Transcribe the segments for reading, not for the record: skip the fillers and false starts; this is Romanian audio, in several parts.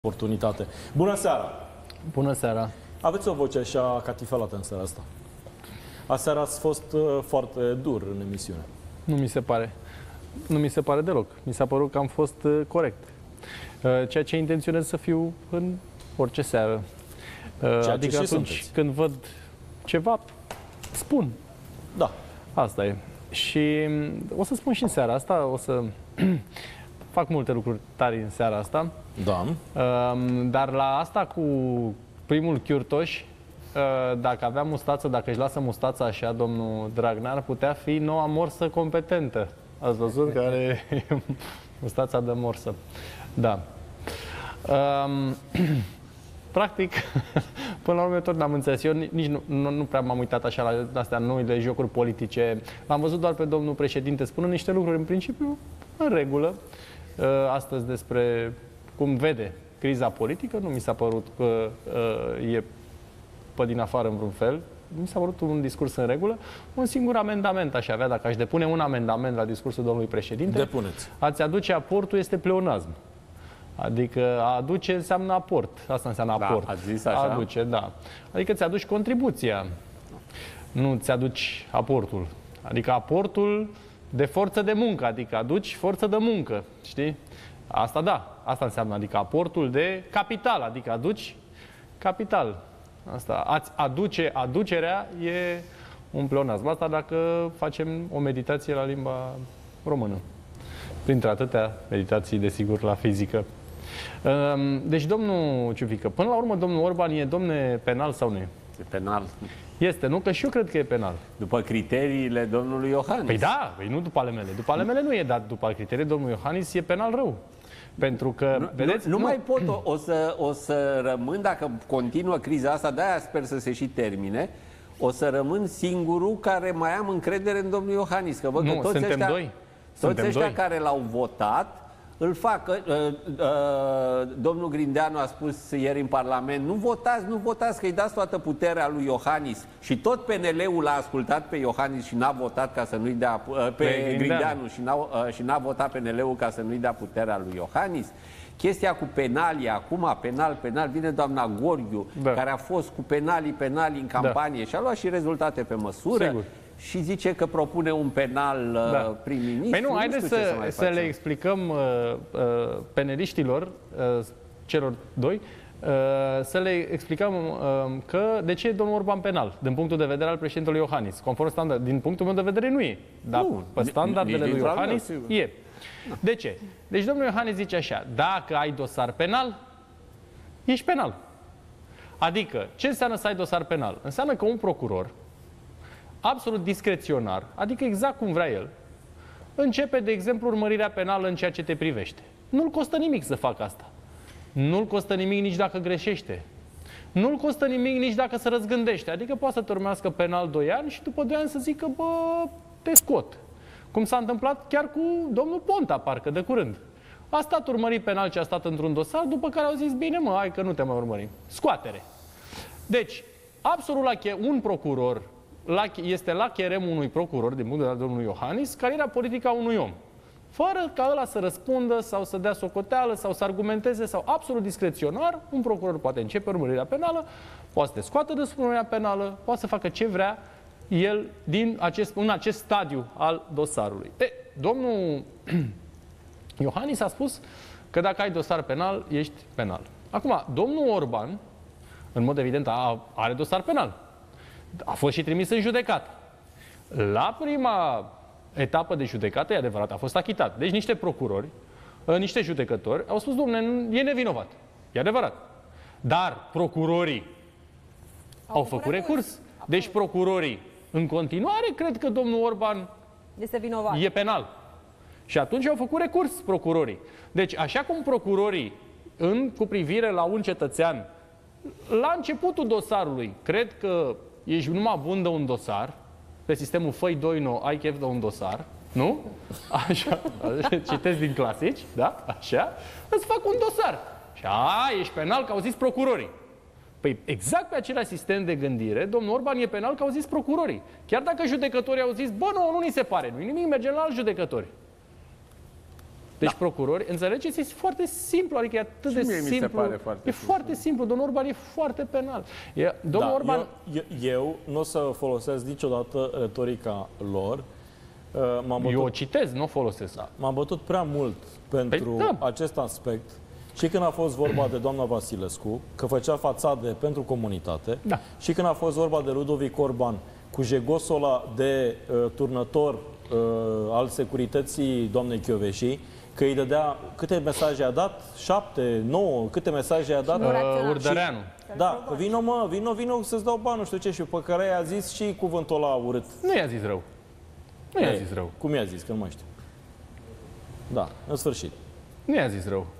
oportunitate. Bună seara! Bună seara! Aveți o voce așa catifelată în seara asta. Aseară ați fost foarte dur în emisiune. Nu mi se pare. Nu mi se pare deloc. Mi s-a părut că am fost corect. Ceea ce intenționez să fiu în orice seară. Adică atunci sunteți. când văd ceva, spun. Da. Asta e. Și o să spun și în seara asta, o să fac multe lucruri tari în seara asta. Da. Dar la asta cu primul Chiurtoș, dacă avea mustață, dacă își lasă mustața așa, domnul Dragnea, ar putea fi noua morsă competentă. Ați văzut? Care e mustața de morsă. Da. Practic, până la urmă tot n-am înțeles. Eu nici nu prea m-am uitat așa la astea noile jocuri politice. L-am văzut doar pe domnul președinte spunând niște lucruri în principiu în regulă. Astăzi despre cum vede criza politică, nu mi s-a părut că e pe din afară în vreun fel. Mi s-a părut un discurs în regulă. Un singur amendament aș avea, dacă aș depune un amendament la discursul domnului președinte. Depuneți. Ați aduce aportul este pleonazm. Adică a aduce înseamnă aport. Asta înseamnă aport. Da, ați zis așa? Aduce, da. Adică ți-aduci contribuția. Nu ți-aduci aportul. Adică aportul de forță de muncă. Adică aduci forță de muncă. Știi? Asta da. Asta înseamnă. Adică aportul de capital. Adică aduci capital. Asta. Ați aduce aducerea e un pleonazm. Asta dacă facem o meditație la limba română. Printre atâtea meditații, desigur, la fizică. Deci, domnul Ciufică, până la urmă, domnul Orban e domne penal sau nu e? E penal. Este, nu? Că și eu cred că e penal. După criteriile domnului Iohannis. Păi da, păi nu după ale mele. După ale mele nu e, dar după criteriile domnului Iohannis e penal rău. Pentru că, vedeți... Nu mai pot, o să rămân, dacă continuă criza asta, de-aia sper să se și termine, o să rămân singurul care mai am încredere în domnul Iohannis. Că văd că toți suntem ăștia, doi. Toți ăștia care l-au votat îl fac. Domnul Grindeanu a spus ieri în Parlament, nu votați, că îi dați toată puterea lui Iohannis. Și tot PNL-ul l-a ascultat pe Iohannis și n-a votat ca să nu-i dea pe Grindeanu și n-a votat PNL-ul ca să nu-i dea puterea lui Iohannis. Chestia cu penalii, acum penal, vine doamna Gorghiu, care a fost cu penalii în campanie și a luat și rezultate pe măsură. Sigur. Și zice că propune un penal prim-ministru. Păi nu, haideți să le explicăm peneliștilor, celor doi, să le explicăm că de ce e domnul Orban penal, din punctul de vedere al președintelui Iohannis. Conform standard, din punctul meu de vedere nu e, dar pe standardele lui Iohannis e. De ce? Deci domnul Iohannis zice așa, dacă ai dosar penal, ești penal. Adică, ce înseamnă să ai dosar penal? Înseamnă că un procuror absolut discreționar, adică exact cum vrea el, începe, de exemplu, urmărirea penală în ceea ce te privește. Nu-l costă nimic să facă asta. Nu-l costă nimic nici dacă greșește. Nu-l costă nimic nici dacă se răzgândește. Adică poate să te urmească penal 2 ani și după 2 ani să zică, bă, te scot. Cum s-a întâmplat chiar cu domnul Ponta, parcă, de curând. A stat urmărit penal ce a stat într-un dosar, după care au zis, bine mă, hai că nu te mai urmărim. Scoatere. Deci, absolut un procuror este la cheremul unui procuror, din punct de vedere al domnului Iohannis, cariera politică a unui om. Fără ca ăla să răspundă sau să dea socoteală sau să argumenteze sau absolut discreționar, un procuror poate începe urmărirea penală, poate să te scoată de urmărirea penală, poate să facă ce vrea el în acest stadiu al dosarului. Domnul Iohannis a spus că dacă ai dosar penal, ești penal. Acum, domnul Orban, în mod evident, are dosar penal. A fost și trimis în judecată. La prima etapă de judecată, e adevărat, a fost achitat. Deci niște procurori, niște judecători au spus, dom'le, e nevinovat. E adevărat. Dar procurorii au făcut recurs. Deci procurorii, în continuare, cred că domnul Orban este vinovat. E penal. Și atunci au făcut recurs procurorii. Deci, așa cum procurorii, cu privire la un cetățean, la începutul dosarului, cred că ești numai bun de un dosar, pe sistemul făi 2 ai chef de un dosar, nu? Așa, citesc din clasici, da? Așa, îți fac un dosar. Și ești penal, că au zis procurorii. Păi exact pe același sistem de gândire, domnul Orban e penal, că au zis procurorii. Chiar dacă judecătorii au zis, bă, nu ni se pare, nu-i nimic, mergem la alți judecători. Deci procurori, înțelegeți, este foarte simplu, adică e atât de mie mi se simplu. pare foarte E foarte simplu. Domnul Orban e foarte penal. Domnul Orban... Eu nu o să folosesc niciodată retorica lor. Eu o citez, nu o folosesc. M-am bătut prea mult pentru acest aspect. Și când a fost vorba de doamna Vasilescu, că făcea fațade pentru comunitate, și când a fost vorba de Ludovic Orban cu jegosul ăla de turnător al securității doamnei Chioveși, că îi dădea, câte mesaje a dat? 7, 9, câte mesaje a dat? Urdăreanu. Da, vino să-ți dau bani, nu știu ce, și pe care i-a zis și cuvântul ăla urât. Nu i-a zis rău. Nu i-a zis rău. Cum i-a zis, că nu mai știu. Da, în sfârșit. Nu i-a zis rău.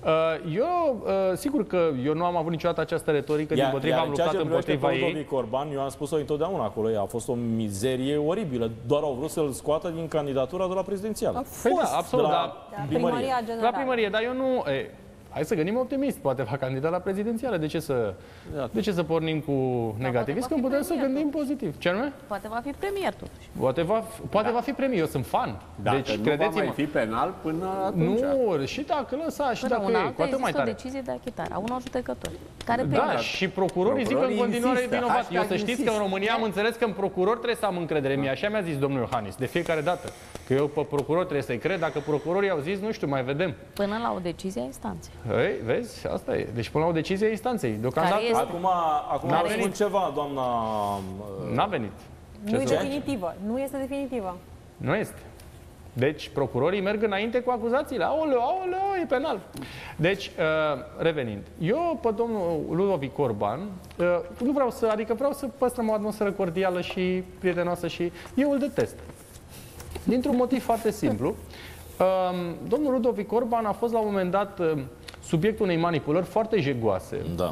Sigur că eu nu am avut niciodată această retorică, dimpotrivă am luptat împotriva ei. Ludovic Orban, eu am spus-o întotdeauna acolo, a fost o mizerie oribilă, doar au vrut să-l scoată din candidatura de la prezidențială. Absolut, primăria generală. La primărie, dar eu nu... Hai să gândim optimist, poate va candida la prezidențială. De ce să pornim cu negativism când putem să gândim pozitiv? Ce anume? Poate va fi premier totuși. Poate va fi premier, eu sunt fan. Dacă deci, nu va mai fi penal până atunci. Nu, și dacă lăsa, și dacă e, cu atât mai tare. o decizie de achitare a unor judecători. Care da, și procurorii zic că în continuare e vinovat. Eu să știți că în România am înțeles că în procuror trebuie să am încredere. Mie așa mi-a zis domnul Iohannis, de fiecare dată. Că eu pe procuror trebuie să-i cred. Dacă procurorii au zis, nu știu, mai vedem. Până la o decizie a instanței. Ei, vezi, asta e. Deci până la o decizie a instanței. Deocamdată... Acum vă spun ceva, doamna... N-a venit. Nu e definitivă. Nu este definitivă. Nu este. Deci procurorii merg înainte cu acuzațiile. Aoleu, e penal. Deci, revenind. Eu pe domnul Ludovic Orban, nu vreau să, adică vreau să păstrăm o atmosferă cordială și prietenoasă și eu îl detest. Dintr-un motiv foarte simplu. Domnul Ludovic Orban a fost la un moment dat subiectul unei manipulări foarte jegoase. Da.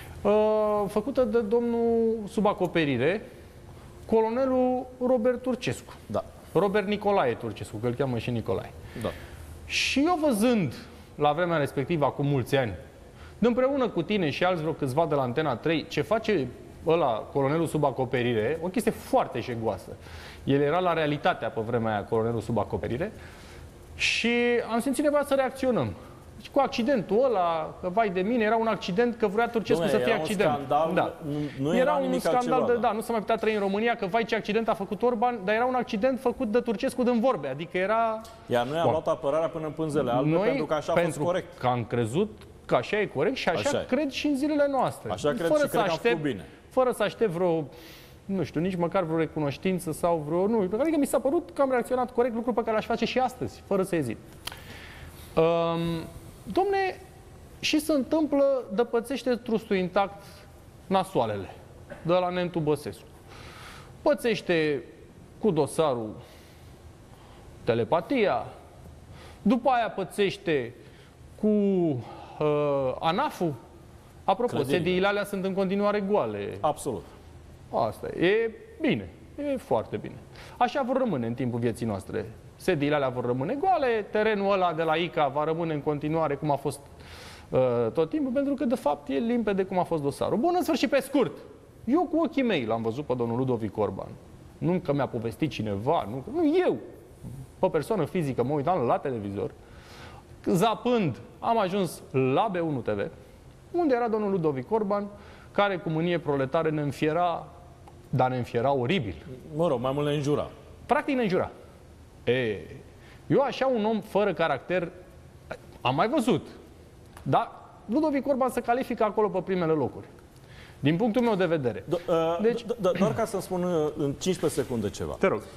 Făcută de domnul sub acoperire, colonelul Robert Turcescu. Da. Robert Nicolae Turcescu, că îl cheamă și Nicolae. Da. Și eu văzând, la vremea respectivă, acum mulți ani, împreună cu tine și alți vreo câțiva de la Antena 3, ce face ăla, colonelul sub acoperire, o chestie foarte jegoasă. El era la Realitatea pe vremea aia, colonelul sub acoperire, și am simțit nevoia să reacționăm. Deci cu accidentul ăla, că vai de mine, era un accident, că vrea Turcescu să fie accident. Scandal, da. nu era un scandal altceva, da, nu s-a mai putea trăi în România, că vai ce accident a făcut Orban, dar era un accident făcut de Turcescu din vorbe, adică era... Iar noi am luat apărarea până în pânzele albe, pentru că așa a fost corect. Că am crezut că așa e corect și așa cred și în zilele noastre. Așa cred și cred că am făcut bine. Fără să aștept vreo, nu știu, nici măcar vreo recunoștință sau vreo... Nu, adică mi s-a părut că am reacționat corect, lucru pe care l-aș face și astăzi, fără să ezit. Domne, și se întâmplă, dăpățește trustul intact nasoalele de la Nentu Băsescu. Pățește cu dosarul telepatia, după aia pățește cu ANAF-ul. Apropo, sediile alea sunt în continuare goale. Absolut. Asta e bine, e foarte bine. Așa vor rămâne în timpul vieții noastre. Sediile alea vor rămâne goale, terenul ăla de la ICA va rămâne în continuare cum a fost tot timpul, pentru că de fapt e limpede cum a fost dosarul. Bun, în sfârșit, pe scurt, eu cu ochii mei l-am văzut pe domnul Ludovic Orban. Nu că mi-a povestit cineva, nu eu, pe persoană fizică, mă uitam la televizor, zapând, am ajuns la B1 TV, unde era domnul Ludovic Orban, care cu mânie proletară ne înfiera, dar ne înfiera oribil. Mă rog, mai mult ne înjura. Practic ne înjura. Eu așa un om fără caracter am mai văzut. Dar Ludovic Orban se califică acolo pe primele locuri. Din punctul meu de vedere. Doar ca să-mi spun în 15 secunde ceva. Te rog.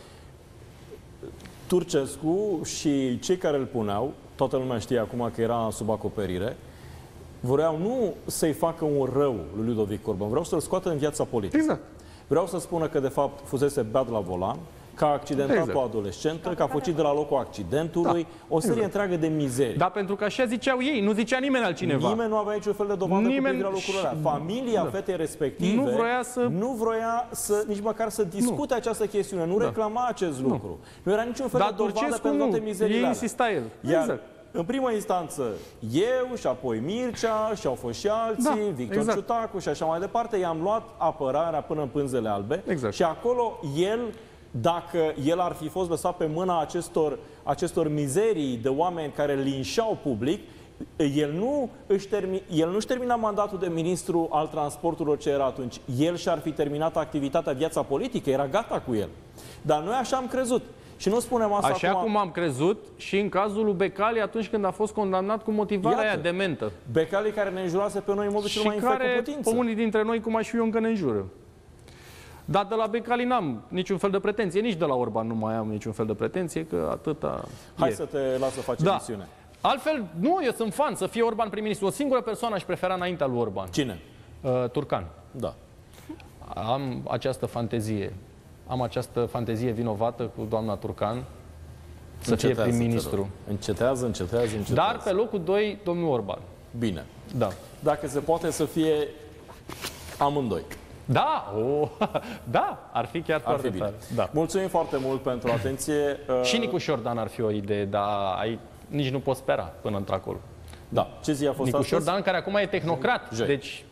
Turcescu și cei care îl puneau, toată lumea știe acum că era sub acoperire, vreau nu să-i facă un rău lui Ludovic Orban, vreau să-l scoată în viața politică. Exact. Vreau să spună că de fapt fusese beat la volan, că a accidentat o adolescentă, că a fugit de la locul accidentului, o serie întreagă de mizerii. Da, pentru că așa ziceau ei, nu zicea nimeni altcineva. Nimeni nu avea niciun fel de dovadă cu privire la lucrurile alea. Familia fetei respective nu vroia să nici măcar să discute această chestiune, nu reclama acest lucru. Nu era niciun fel de dovadă pentru toate mizeriile alea. Insista el. Iar în prima instanță, eu și apoi Mircea și au fost și alții, Victor Ciutacu și așa mai departe, i-am luat apărarea până în pânzele albe și acolo el dacă el ar fi fost lăsat pe mâna acestor mizerii de oameni care linșau public, el nu-și termina mandatul de ministru al transporturilor ce era atunci. El și-ar fi terminat activitatea, viața politică, era gata cu el. Dar noi așa am crezut. Și nu spunem asta așa acum... cum am crezut și în cazul lui Becali atunci când a fost condamnat cu motivarea aia dementă. Becali care ne înjurase pe noi în modul cel mai infect cu putință. Unii dintre noi, cum aș fi eu, încă ne înjură. Dar de la Becali n-am niciun fel de pretenție, nici de la Orban nu mai am niciun fel de pretenție, că atâta Hai să te las să faci emisiune. Altfel, nu, eu sunt fan să fie Orban prim-ministru. O singură persoană aș prefera înaintea lui Orban. Cine? Turcan. Da. Am această fantezie. Am această fantezie vinovată cu doamna Turcan să fie prim-ministru. Încetează. Dar pe locul 2, domnul Orban. Bine. Da. Dacă se poate să fie amândoi. Da, da, ar fi chiar foarte bine. tare. Da. Mulțumim foarte mult pentru atenție. Și Nicu Șordan ar fi o idee, dar nici nu pot spera până într-acolo. Da. Ce zi a fost Nicu astăzi? Șordan, care acum e tehnocrat, deci